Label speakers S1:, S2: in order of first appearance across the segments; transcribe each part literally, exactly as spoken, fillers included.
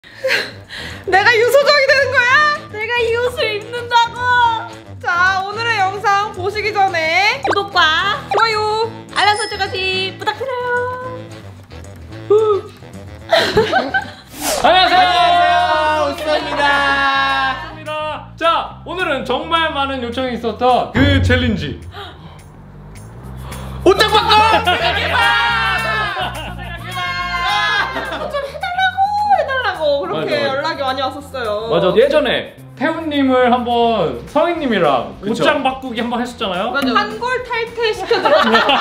S1: 내가 유소정이 되는 거야?
S2: 내가 이 옷을 입는다고.
S1: 자, 오늘의 영상 보시기 전에
S2: 구독과
S1: 좋아요,
S2: 알람 설정까지 부탁드려요.
S3: 안녕하세요, 우스입니다.
S4: 자, 오늘은 정말 많은 요청이 있었던 그 챌린지
S3: 옷장 바꿔!
S1: 생각해봐! 좀 해달라고 해달라고 그렇게
S4: 맞아, 맞아.
S1: 연락이 많이 왔었어요.
S4: 맞아. 예전에 태훈님을 한번 성희님이랑
S3: 그쵸.
S4: 옷장 바꾸기 한번 했었잖아요.
S1: 맞아. 한골 탈퇴 시켜드려.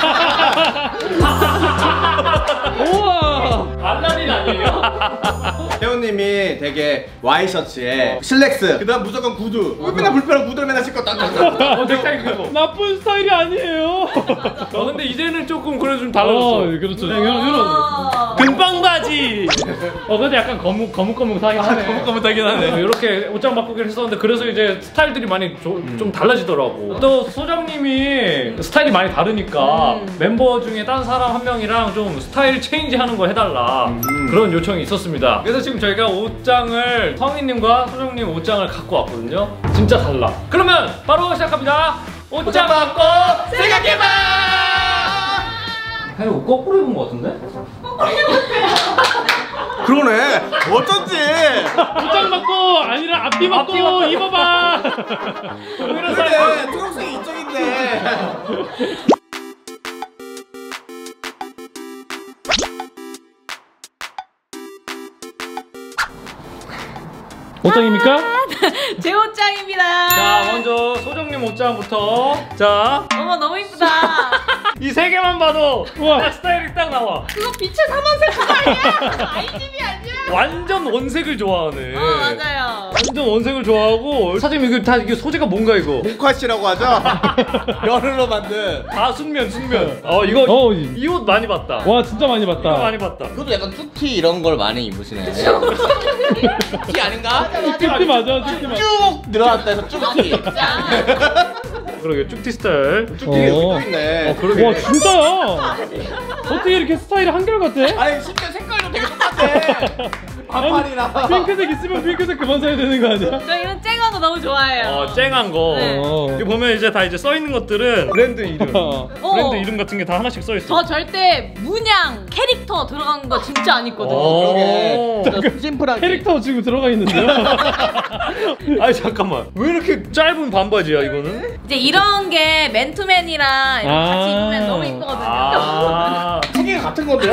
S4: 우와, 알라딘 아니에요?
S3: 태훈님이 되게 와이셔츠에 슬랙스, 그 다음 무조건 구두. 맨날 불편한 구두를 맨날 신고 딱딱딱.
S4: 어, 넥타이 그거.
S5: 나쁜 스타일이 아니에요.
S4: 어, 근데 이제는 조금 그래 좀 달라졌어.
S5: 어, 그렇죠. 이런 이런
S4: 금방 바지.
S5: 어, 근데 약간 거뭇 거뭇거뭇하긴 하네.
S4: 거뭇거뭇하긴 하네. 이렇게 옷장 바꾸기를 했었는데 그래서 이제 스타일들이 많이 조,
S5: 음.
S4: 좀 달라지더라고. 또 소장님이 스타일이 많이 다르니까
S5: 음.
S4: 멤버 중에 다른 사람 한 명이랑 좀 스타일 체인지 하는 거 해달라
S5: 음.
S4: 그런 요청이 있었습니다. 그래서 지금 저희가 옷장을 성희님과 소장님 옷장을 갖고 왔거든요. 진짜 달라. 그러면 바로 시작합니다. 옷장 바꿔 생각해봐. 아니, 옷 거꾸로 입은 거 같은데?
S3: 그러네. 어쩐지.
S5: 옷장 바꿔 아니라 앞뒤 바꿔
S4: 앞뒤 바꿔.
S5: 입어봐.
S3: 그러네. 초록색이 이쪽인데.
S5: 옷장입니까?
S2: 제 옷장입니다.
S4: 자, 먼저 소정님 옷장부터. 자,
S2: 어머, 너무 이쁘다.
S4: 이 세 개만 봐도
S5: 우와.
S4: 딱 스타일이 딱 나와.
S1: 그거 빛의 삼원색 그거 아니야? 아이집이 아니야?
S4: 완전 원색을 좋아하네.
S2: 어, 맞아요.
S4: 완전 원색을 좋아하고. 사장님 이거 다 이게 소재가 뭔가 이거?
S3: 모카시라고 하죠? 면으로 만든.
S4: 다 순면 순면. 어 이거
S5: 어,
S4: 이 옷 많이 봤다.
S5: 와 진짜 많이
S4: 이거
S5: 봤다.
S4: 많이 봤다.
S3: 그것도 약간 툭티 이런 걸 많이 입으시네. 티 아닌가?
S5: 쭈티 맞아, 쭈티 맞아.
S3: 쭉 늘어났다 해서 쭉티.
S4: 그러게 쭉티 스타일. 쭉티
S5: 어.
S3: 여기 있네.
S4: 어 그러게.
S5: 와 진짜야. 어떻게 이렇게 스타일이 한결같아?
S3: 아니 심지어 색깔도 되게 똑같아. 반팔이랑.
S5: 핑크색 있으면 핑크색 그만 사야 되는 거 아니야?
S2: 저 이런 쨍한 거 너무 좋아해요.
S4: 어 쨍한 거.
S2: 네.
S5: 어.
S4: 여기 보면 이제 다 이제 써 있는 것들은 브랜드 이름.
S5: 어.
S4: 브랜드 이름 같은 게 다 하나씩 써 있어.
S2: 저 절대 문양 캐릭터 들어간 거 진짜 안 입거든요.
S4: 오.
S3: 그러게. 심플하게.
S5: 캐릭터 지금 들어가 있는데요?
S4: 아니 잠깐만. 왜 이렇게 짧은 반바지야 이거는?
S2: 이제 이런 게 맨투맨이랑 이런 거 같이
S5: 아.
S2: 입으면 너무 이쁘거든요.
S4: 아.
S3: 색이 같은 건데요?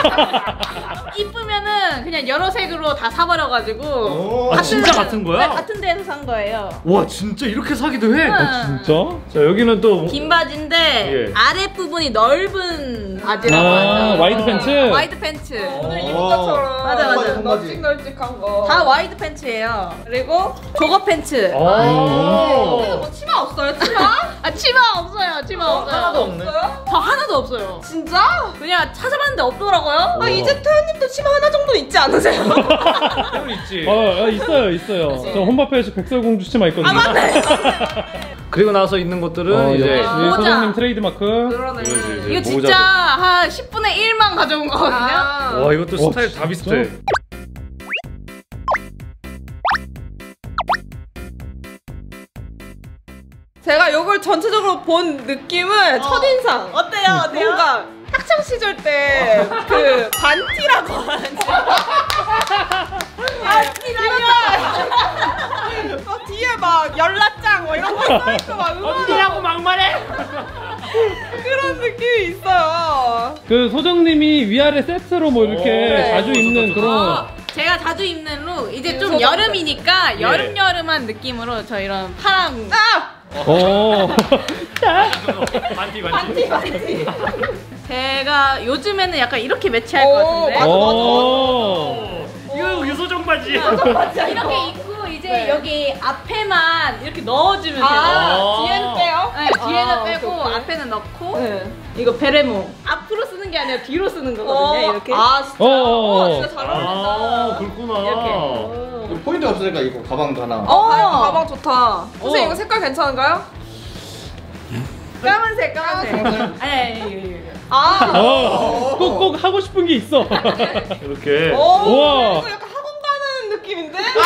S2: 이쁘면은 그냥 여러 색으로 다 사버려가지고.
S4: 아, 진짜 같은 거야?
S2: 네, 같은 데에서 산 거예요.
S4: 와 진짜 이렇게 사기도 해?
S2: 응.
S5: 진짜?
S4: 자 여기는 또 뭐-
S2: 긴 바지인데
S4: 예.
S2: 아랫부분이 넓은 바지라고
S5: 아,
S2: 하죠.
S5: 와이드 팬츠?
S2: 와이드 팬츠.
S1: 오늘 입은 것처럼
S2: 맞아, 맞아.
S1: 널찍널찍한 거.
S2: 다 와이드 팬츠예요. 그리고 조거 팬츠.
S4: 오.
S1: 그래서 뭐 치마 없어요? 치마?
S2: 아 치마 없어요. 치마 없어요.
S3: 하나도 없네.
S1: 없어요?
S2: 저 하나도 없어요.
S1: 진짜?
S2: 그냥 찾아봤는데 없더라고요.
S1: 아 이제 태연님도 치마 하나 정도 있지 않으세요?
S4: 태훈 있지.
S5: 어, 어, 있어요, 있어요. 저 혼밥회에서 백설공주 치마 있거든요.
S2: 아 맞네.
S4: 그리고 나서 있는 것들은
S5: 어,
S4: 이제
S5: 역시
S2: 모자.
S5: 소장님 트레이드마크.
S1: 그러네.
S4: 이제
S2: 이거 진짜
S4: 모자도.
S2: 한 십분의 일만 가져온 거거든요.
S1: 아.
S4: 와 이것도
S5: 와,
S4: 스타일 다
S5: 진짜?
S4: 비슷해.
S1: 제가 이걸 전체적으로 본 느낌은 첫인상.
S2: 어때요? 어때요?
S1: 뭔가 학창 시절 때 그 반티라고 하는지. 반티라고. 어, 뒤에 막 연락장 뭐 이런 거 써있고 막 응원하고
S4: 막말해.
S1: 그런 느낌이 있어요.
S5: 그 소정님이 위아래 세트로 뭐 이렇게
S4: 오,
S5: 자주
S4: 좋다,
S5: 입는
S4: 좋다.
S5: 그런.
S2: 어, 제가 자주 입는 룩 이제 좀
S1: 소정
S2: 여름이니까
S4: 예.
S2: 여름여름한 느낌으로 저 이런 파랑
S1: 아!
S5: 오.
S4: 반티 반티.
S1: 반티.
S2: 제가 요즘에는 약간 이렇게 매치할
S1: 오,
S2: 것 같은데
S1: 맞아.
S5: 오.
S4: 이거 유소정 바지.
S2: 이렇게 입고 이제
S1: 네.
S2: 여기 앞에만 이렇게 넣어주면 돼요.
S1: 아, 뒤에는 빼요?
S2: 네, 뒤에는
S1: 아,
S2: 빼고
S1: 오케이, 오케이.
S2: 앞에는 넣고
S1: 네.
S2: 이거 베레모 앞으로 쓰는 게 아니라 뒤로 쓰는 거거든요. 이렇게.
S1: 아 진짜?
S5: 어, 어,
S1: 어, 진짜 잘 어울린다.
S4: 아 그렇구나.
S2: 이렇게.
S3: 포인트 없으니까 이거 가방도 하나.
S1: 어, 가방, 가방 좋다. 선생님
S2: 어.
S1: 이거 색깔 괜찮은가요?
S2: 까만색, 까만색. 아니, 아니, 아니, 아니.
S1: 아.
S5: 어, 꼭, 꼭 하고 싶은 게 있어.
S4: 이렇게.
S1: 오,
S5: 우와.
S1: 이거 약간 학원 가는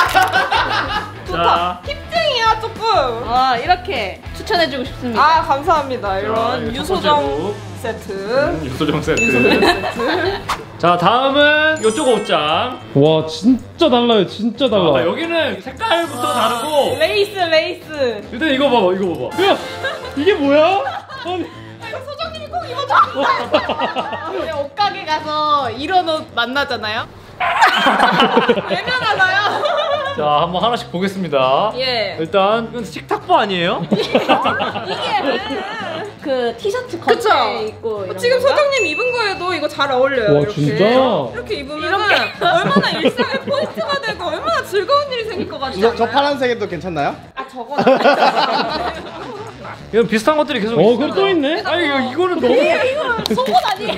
S4: 자,
S1: 힙쟁이야 조금.
S2: 아 이렇게 추천해주고 싶습니다.
S1: 아 감사합니다. 이런
S4: 자, 이거 첫
S1: 유소정
S4: 번째로.
S1: 세트.
S4: 음, 유소정 세트.
S1: 유소정 세트.
S4: 자, 다음은 이쪽 옷장.
S5: 와 진짜 달라요 진짜
S4: 아,
S5: 달라.
S4: 여기는 색깔부터 다르고.
S1: 레이스 레이스.
S4: 일단 이거 봐봐, 이거 봐봐.
S5: 야 이게 뭐야? 아니
S1: 이거 소정님이 꼭 입어줘. 우리 옷가게 가서 이런 옷 만나잖아요. 외면하나요?
S4: 자, 한번 하나씩 보겠습니다.
S1: 예.
S4: 일단 이건 식탁보 아니에요?
S2: 이게 그 티셔츠
S1: 그쵸?
S2: 겉에 입고 이런
S1: 지금
S2: 건가?
S1: 소정님 입은 거에도 이거 잘 어울려요.
S5: 와,
S1: 이렇게.
S5: 진짜?
S1: 이렇게 입으면 얼마나 일상의 포인트가 되고 얼마나 즐거운 일이 생길 것 같지
S3: 저,
S1: 않아요?
S3: 저 파란색에도 괜찮나요?
S1: 아 저거는
S4: 이건 비슷한 것들이 계속
S5: 어
S4: 있어.
S5: 그럼 또 있네?
S4: 아니 이거, 이거는 너무
S2: 이거 속옷 아니에요?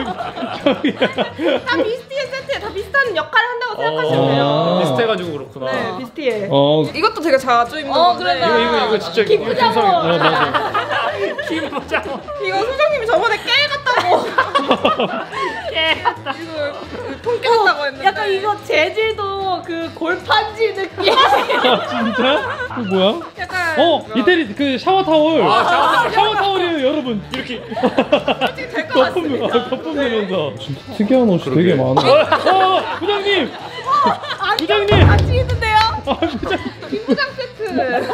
S1: 다 비스티의 세트에 다 비슷한 역할을 한다고 생각하시면 돼요.
S5: 아.
S4: 비슷해가지고 그렇구나.
S1: 네, 비스티에.
S5: 어
S1: 이것도 되게 자주 입는
S2: 어,
S1: 건데.
S2: 그러네.
S4: 이거 이거 이거 진짜
S2: 김부장어.
S5: 어, 맞아.
S4: 김부장어.
S1: 이거 소정님이 저번에 깨 같다고. 깨 같다. 이거 통깨 같다고 했는데.
S2: 약간 이거 재질도 그 골판지 느낌.
S5: 아 진짜? 이거 뭐야?
S1: 약간.
S5: 어 이태리 그 샤워 타월.
S4: 아, 샤워 타월.
S5: 샤워 타월이에요 여러분.
S4: 이렇게.
S1: 솔직히 될 것
S5: 거품
S1: 같습니다.
S5: 아, 거품 내면서 진짜 특이한 옷이
S4: 그러게.
S5: 되게 많아. 어 부장님. 부장님.
S1: 같이 입는데요?
S5: 아 부장.
S1: 김부장 세트.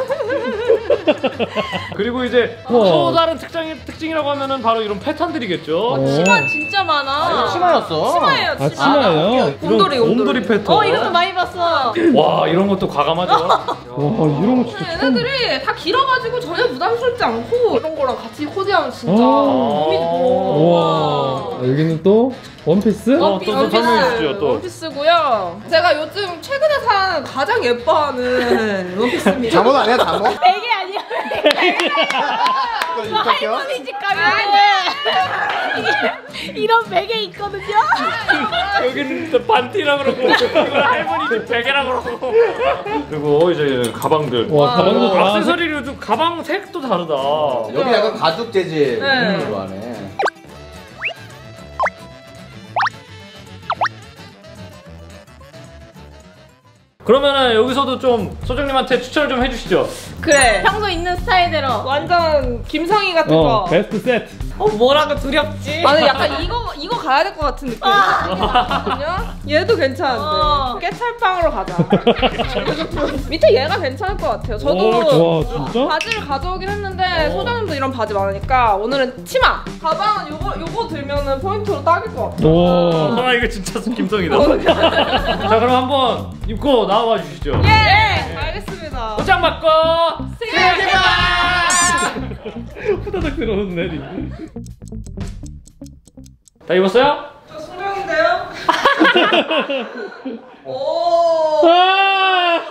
S4: 그리고 이제
S5: 우와.
S4: 또 다른 특징이 특징이라고 하면은 바로 이런 패턴들이겠죠.
S5: 어.
S2: 치마 진짜 많아.
S3: 치마였어.
S1: 치마예요,
S5: 아
S1: 치마.
S5: 치마예요?
S1: 곰돌이,
S4: 이런
S1: 곰돌이.
S4: 곰돌이 패턴.
S2: 어 이런 거 많이 봤어.
S4: 와, 이런 것도 과감하죠.
S5: 와 이런 거 진짜 처음.
S1: 얘네들이 다 길어가지고 전혀 부담스럽지 않고 이런 거랑 같이 코디하면 진짜
S5: 어.
S1: 너무 좋고.
S5: 와 여기는 또 원피스?
S4: 어, 또, 또 설명해 주시죠, 또.
S1: 원피스고요. 제가 요즘 최근에 산 가장 예뻐하는 원피스입니다.
S3: 잠옷 아니야 잠옷?
S2: 베개 아니야?
S3: 이거 입할게요.
S2: 할머니 집 가면 이게 이런 베개 있거든요.
S4: 여기는 또 반티라 그러고 이건 할머니 집 베개라 그러고. 그리고 이제 가방들.
S5: 와 가방도 다
S4: 액세서리도 가방 색도 다르다.
S3: 여기 약간 가죽 재질
S1: 네.
S3: 좋아하네.
S4: 그러면은 여기서도 좀 소정님한테 추천을 좀 해주시죠.
S1: 그래.
S2: 평소 있는 스타일대로.
S1: 완전 김성희 같은
S5: 어
S1: 거.
S5: 베스트 세트.
S2: 어 뭐라고 두렵지?
S1: 나는 약간 이거 이거 가야 될 것 같은 느낌이 있거든요. 얘도 괜찮은데
S2: 어.
S1: 깨찰빵으로 가자. 밑에 얘가 괜찮을 것 같아요. 저도
S5: 와 진짜?
S1: 바지를 가져오긴 했는데 소장님도 이런 바지 많으니까 오늘은 치마. 가방은 요거 요거 들면은 포인트로 딱일 것 같아요.
S5: 와
S4: 아, 이거 진짜 김성이다. 자, 그럼 한번 입고 나와 주시죠.
S1: 예, 알겠습니다.
S4: 옷장 바꿔
S1: 생각해봐.
S5: 후다닥 들어오는 내리.
S4: 다 입었어요?
S1: 저 소령인데요. 오.
S5: 아!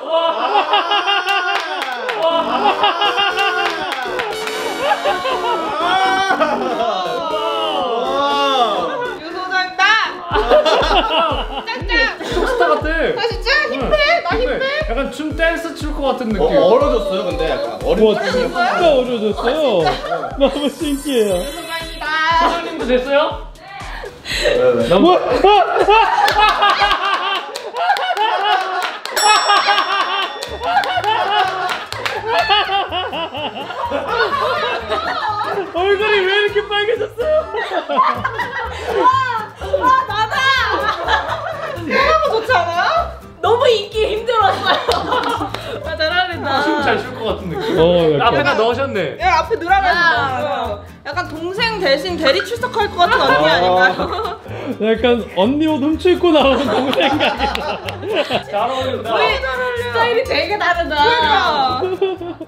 S1: 유소장다. 짱짱.
S4: 스타 같아.
S1: 아 진짜 힙해? 나 힙해?
S4: 약간 춤 댄스 출 것 같은 느낌.
S3: 어, 얼어졌어요 근데 약간 어린
S5: 와 진짜 어려졌어요. 너무 신기해요.
S1: 유소장이다.
S4: 소장님도 됐어요?
S5: 뭐? 얼굴이 왜 이렇게 빨개졌어요?
S2: 아 나다.
S1: 너무 좋지 않아요?
S2: 너무 입기 힘들었어요. 아 잘하는다.
S4: 춤 잘 출 것 같은 느낌.
S5: 어 약간.
S4: 앞에다 넣으셨네.
S1: 여기 앞에 늘어가지
S2: 야.
S1: 마. 약간 동생 대신 대리 출석할 것 같은 언니 아닌가요?
S5: 약간 언니 옷 훔쳐입고 나오는 동생 같아.
S4: 잘 어울린다.
S2: 스타일이 되게 다르다.
S1: 그러니까.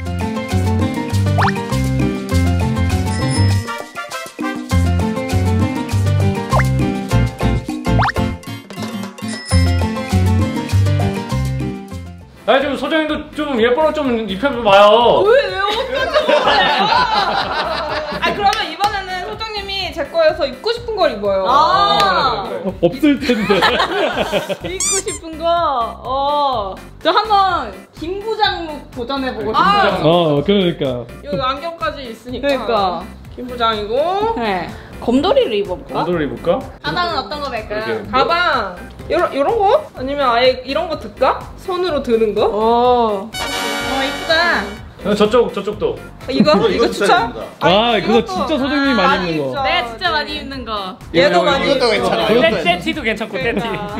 S4: 아니 좀 소정님도 좀 예쁜 옷 좀 입혀봐요.
S1: 왜 어떻게 그래요? 아 그러면 이번에는 소장님이 제 거에서 입고 싶은 걸 입어요.
S2: 아.
S4: 그래, 그래, 그래.
S5: 없을 텐데.
S2: 입고 싶은 거. 어. 저 한번 김부장룩 도전해보고 싶어요.
S1: 아.
S5: 어 그러니까.
S1: 여기 안경까지 있으니까.
S2: 그러니까.
S1: 김부장이고
S2: 네. 곰돌이를 입어볼까?
S4: 곰돌이 입을까?
S2: 가방은 어떤 거 멜까요?
S4: 그러게.
S1: 가방 요런 요런 거? 아니면 아예 이런 거 들까? 손으로 드는 거? 어.
S2: 어 이쁘다.
S4: 어, 저쪽 저쪽도.
S1: 이거
S3: 이거
S1: 이거 추천?
S3: 추천입니다.
S5: 아, 그거
S1: 이것도-
S5: 진짜 소정님이
S1: 아,
S5: 많이 입는 거.
S1: 입죠.
S2: 내가 진짜 많이 입는 거.
S1: 얘도
S4: 이거,
S1: 많이
S3: 이것도
S1: 입죠.
S3: 괜찮아.
S4: 떼- 떼티도 괜찮고 떼티.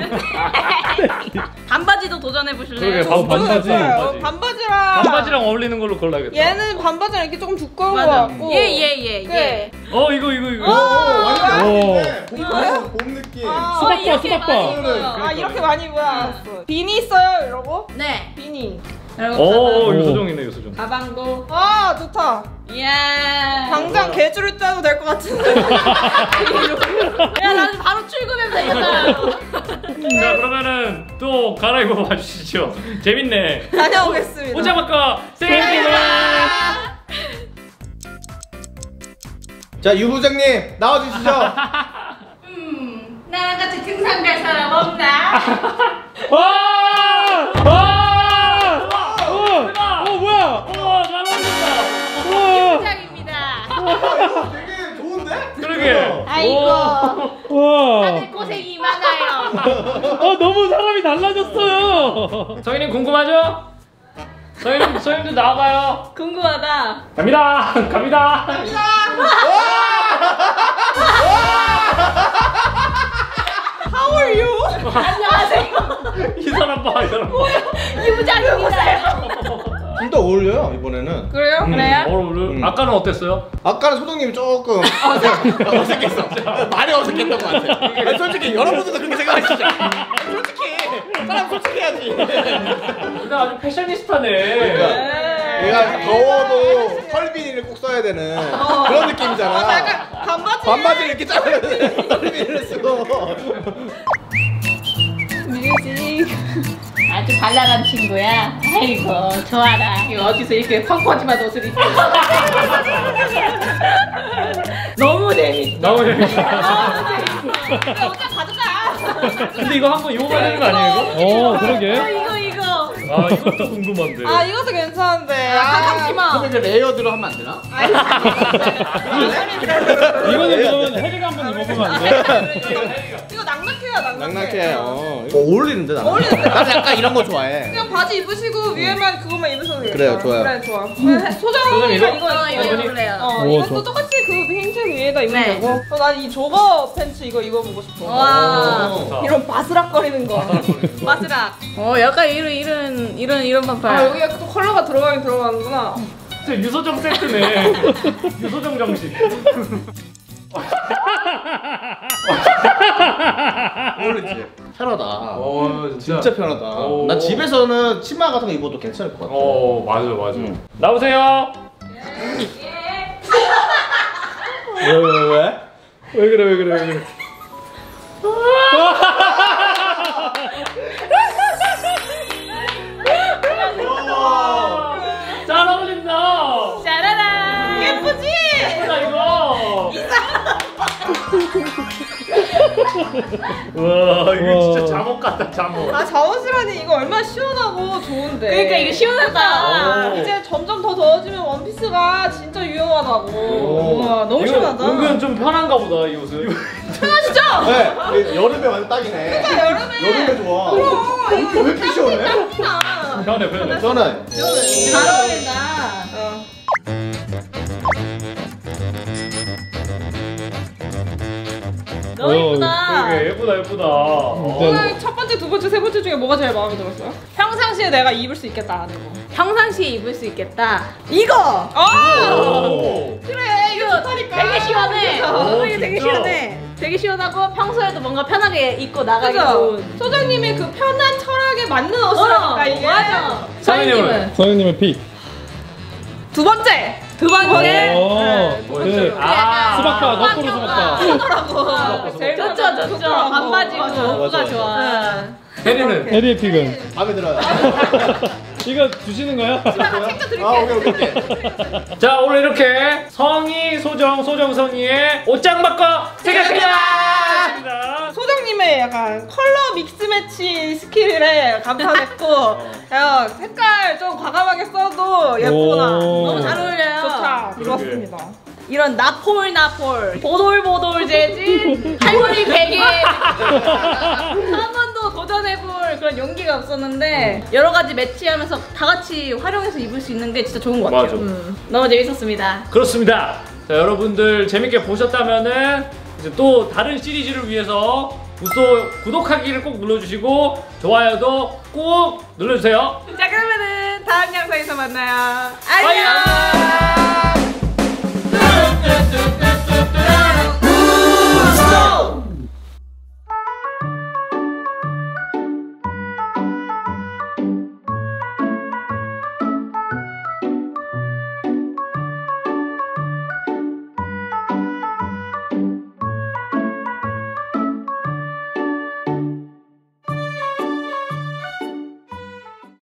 S2: 반바지도 도전해 보실래요?
S4: 그러게, 바로 반바지.
S1: 반바지. 반바지랑
S4: 반바지랑 어울리는 걸로 골라야겠다.
S1: 얘는 반바지랑 이렇게 조금 두꺼운 거
S2: 맞아.
S1: 같고.
S2: 예예예 예.
S1: 네.
S4: 어 이거 이거 이거.
S3: 오, 완전
S5: 오.
S3: 봄, 봄 느낌.
S1: 아,
S5: 수박바,
S2: 이렇게
S5: 수박바.
S2: 많이 입어요.
S1: 아 이렇게 많이 입어야 알았어. 비니 있어요 이러고?
S2: 네.
S1: 비니.
S2: 그리고
S4: 오
S5: 가방.
S4: 유소정이네 유소정.
S2: 가방도.
S1: 아 좋다.
S2: 이야.
S1: 당장 개줄을 짜도 될 것 같은데.
S2: 야 나는 바로 출근해도 되겠다.
S4: 자 그러면은 또 갈아입어 봐주시죠. 재밌네.
S1: 다녀오겠습니다.
S4: 오자마까 생각해봐.
S3: 자, 유 부장님 나와주시죠.
S2: 음, 나랑 같이 등산 갈 사람 없나?
S5: 와! 와! 어! 어, 뭐야?
S4: 우와 잘 어울린다.
S5: 우와!
S2: 부장입니다.
S3: 이거 되게 좋은데?
S4: 그러게.
S2: 아이고.
S5: 와!
S2: 다들 고생이 많아요.
S5: 어, 너무 사람이 달라졌어요.
S4: 성희님 궁금하죠? 성희님 성희님도 나와봐요.
S2: 궁금하다.
S4: 갑니다. 갑니다.
S1: How are you?
S2: 안녕하세요.
S4: 이 사람 봐, 이 사람 봐.
S2: 이 부장입니다.
S3: 진짜 어울려요 이번에는.
S1: 그래요?
S2: 그래요?
S4: 어울려.
S3: 음.
S4: 아까는 어땠어요?
S3: 아까는 소정님이 조금 어색했어. 많이 어색했던 것 같아. 아니, 솔직히 여러분들도 그렇게 생각하시죠? 아니, 솔직히 사람 솔직해야지.
S4: 근데 아주 패셔니스타네.
S1: 네.
S3: 얘가 더워도 털비니를 꼭 써야 되는 그런 느낌이잖아.
S1: 약간 반바지.
S3: 반바지를 이렇게 짜면 털비니를 쓰고.
S1: 뮤직.
S2: 아주 발랄한 친구야. 아이고 좋아라. 이거 어디서 이렇게 펑퍼짐한 옷을 입고. 너무 재밌어.
S4: 너무 재밌어.
S2: 너무 재밌어. 야, 옷장 가져가.
S4: 근데 이거 한번 입어봐야 되는 거 아니에요, 이거?
S5: 어,
S2: 어,
S5: 그러게.
S2: 이거 이거.
S4: 아, 이것도 궁금한데.
S1: 아 이것도 괜찮은데.
S2: 아, 치마.
S3: 그럼 이제 레이어드로 하면 안 되나?
S5: 이거는 그러면 혜리가 한번 입어보면 안 돼?
S1: 이거 낙낙해요 낙낙해.
S3: 낭낭해. 어. 이거 어울리는데 나는.
S1: 어울리는데?
S3: 나는 약간 이런 거 좋아해.
S1: 그냥 바지 입으시고 위에만 그것만 입으셔도 돼요.
S3: 그래요, 좋아요.
S1: 그래 좋아.
S4: 소정
S1: 소정이가
S4: 이거?
S1: 이거
S2: 어 이거
S1: 입고.
S2: 입을래요.
S1: 어
S5: 오,
S1: 이것도
S5: 좋아.
S1: 똑같이 그 흰색 위에다 입으면
S2: 네.
S1: 되고. 어, 난 이 조거 팬츠 이거 입어보고 싶어.
S2: 와.
S3: 어.
S1: 이런 바스락거리는 거. 바스락.
S2: 어 약간 이런 이런 이런 이런
S1: 아
S2: 반팔.
S1: 여기가 또 컬러가 들어가긴 들어가는구나.
S4: 진짜 유소정 세트네. 유소정 정식.
S3: 어울리지. 편하다.
S4: 어,
S3: 진짜 편하다.
S4: 오.
S3: 나 집에서는 치마 같은 거 입어도 괜찮을 것 같아.
S4: 어, 맞아, 맞아.
S3: 응.
S4: 나오세요.
S3: 왜, 왜, 왜?
S4: 왜 그래, 왜 그래, 왜 그래. 잘 어울린다.
S2: 짜라란.
S1: 예쁘지?
S4: 예쁘다 이거. 와 이거 진짜
S5: 우와.
S4: 잠옷 같다 잠옷.
S1: 아 잠옷이라니 이거 얼마나 시원하고 좋은데.
S2: 그러니까 이거 시원하다.
S3: 오.
S1: 이제 점점 더 더워지면 원피스가 진짜 유용하다고.
S3: 오.
S1: 우와 너무
S4: 이거
S1: 시원하다.
S4: 은근 좀 편한가 보다 이 옷은.
S1: 편하시죠?
S3: 네, 이게 여름에 완전 딱이네.
S1: 그러니까 여름에.
S3: 여름에 좋아.
S1: 어,
S3: 왜 이렇게, 왜 이렇게 시원해?
S1: 땀나.
S4: 편해 편해.
S3: 저는
S2: 잘 어울린다.
S1: 어.
S2: 너무
S5: 어,
S2: 예쁘다.
S4: 그러게 예쁘다 예쁘다. 어.
S1: 오늘 첫 번째, 두 번째, 세 번째 중에 뭐가 제일 마음에 들었어요? 평상시에 내가 입을 수 있겠다 하는 거.
S2: 평상시에 입을 수 있겠다.
S1: 이거! 아!
S4: 오.
S1: 그래 이거
S2: 이거
S1: 좋다니까.
S2: 되게 시원해.
S1: 그죠?
S2: 어, 이게 되게
S4: 진짜?
S2: 시원해. 되게 시원하고 평소에도 뭔가 편하게 입고 나가기
S1: 그죠?
S2: 좋은.
S1: 소장님의 그 편한 철학에 맞는 옷이라니까
S2: 어,
S1: 이게.
S2: 맞아.
S4: 사장님은?
S2: 사장님은
S5: 서영님의 픽.
S1: 두 번째.
S2: 두 번째.
S5: 어, 그
S4: 아.
S5: 수박바, 거꾸로 수박바.
S1: 하더라고. 제일
S2: 좋죠
S1: 편한
S2: 좋죠.
S1: 좋더라고.
S2: 반바지고
S1: 맞아.
S2: 뭐가
S3: 맞아.
S2: 좋아.
S4: 혜리는
S5: 혜리의 픽은?
S3: 마음에 들어요.
S5: 이거 주시는 거야?
S1: 챙겨 드릴게.
S3: 아, 오케이, 오케이, 오케이.
S4: 자 오늘 이렇게 성희 소정 소정 성희의 옷장 바꿔 생각해라.
S1: 소장님의 약간 컬러 믹스 매치 스킬에 감탄했고 야, 색깔 좀 과감하게 써도 예쁘나.
S5: 오.
S2: 너무 잘 어울려요.
S1: 좋다.
S4: 그러게.
S1: 좋았습니다.
S2: 이런 나폴 나폴 보돌보돌 재질 할머니 베개 한 번도 도전해볼 그런 용기가 없었는데 여러 가지 매치하면서 다 같이 활용해서 입을 수 있는 게 진짜 좋은 것 같아요.
S4: 맞아.
S2: 음, 너무 재밌었습니다.
S4: 그렇습니다. 자, 여러분들 재밌게 보셨다면은 이제 또 다른 시리즈를 위해서 구독, 구독하기를 꼭 눌러주시고 좋아요도 꼭 눌러주세요.
S1: 자 그러면은 다음 영상에서 만나요.
S4: 안녕.
S1: 안녕.